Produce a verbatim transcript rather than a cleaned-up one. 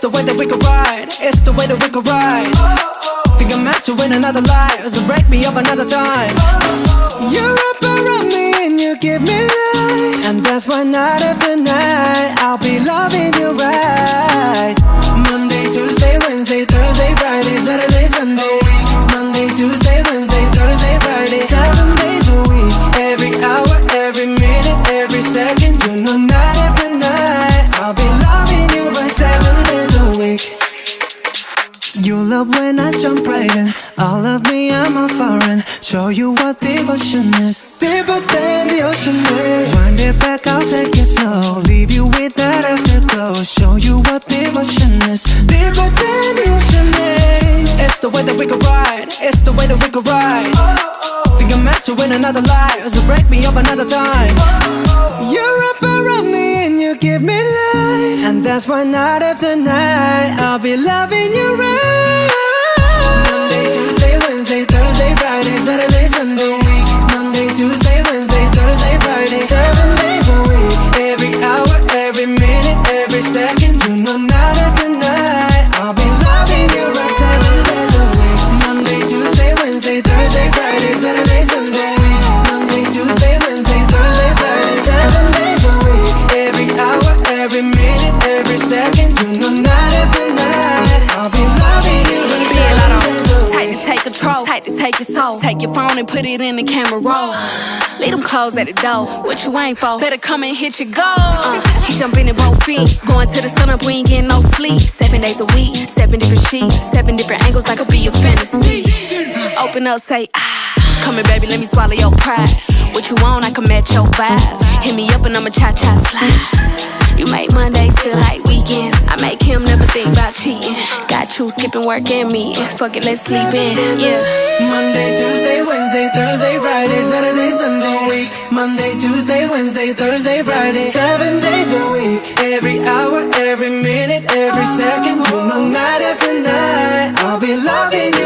the way that we could ride. It's the way that we could ride. Think I'm meant to win another life, so break me up another time. You're up around me and you give me life, and that's why night after night I'll be loving you right. Monday, Tuesday, Wednesday, Thursday, Friday, Saturday, Sunday. Monday, Tuesday, Wednesday, Thursday, Friday, seven days a week. Every hour, every minute, every second. You know night after night I'll be loving you right seven days a week. You love when I jump right in. All of me, I'm a foreign. Show you what devotion is. Deeper than the ocean is. Wind it back, I'll take it slow. Leave you with that afterglow. Show you what devotion is. Deeper than the ocean is. It's the way that we could ride. It's the way that we could ride. Think I'm meant to win another life, so break me up another time. You're up around me and you give me life, and that's why night after night I'll be loving you right. Monday, Tuesday, Wednesday, Thursday, Friday, Saturday, Sunday. Monday, Tuesday, Wednesday, Thursday, Friday, seven days a week. Every hour, every minute, every second. You know night after night I'll be loving you right seven days a week. Monday, Tuesday, Wednesday, Thursday, Friday, Saturday, Sunday. Monday, Tuesday, Wednesday, Thursday, Friday, seven days a week. Every hour, every minute, every second. You know night after night I'll be loving you right seven days a week. Tight to take control, tight to take your soul. Take your phone and put it in the camera roll. Leave them clothes at the door. What you ain't for? Better come and hit your goal. Uh, he jumping in both feet. Going to the sun up, we ain't getting no sleep. Seven days a week, seven different sheets, seven different angles. I could be your fantasy. Open up, say ah. Come here, baby, let me swallow your pride. What you want, I can match your vibe. Hit me up and I'ma cha-cha slide. You make Mondays feel like weekends. I make him never think about cheating. Got you skipping work and meeting. Fuck it, let's sleep in, yeah. Monday, Tuesday, Wednesday, Thursday, Friday, Saturday, Sunday. Week. Monday, Tuesday, Wednesday, Thursday, Friday, seven days a week. Every hour, every minute, every second. You know night after night I'll be loving you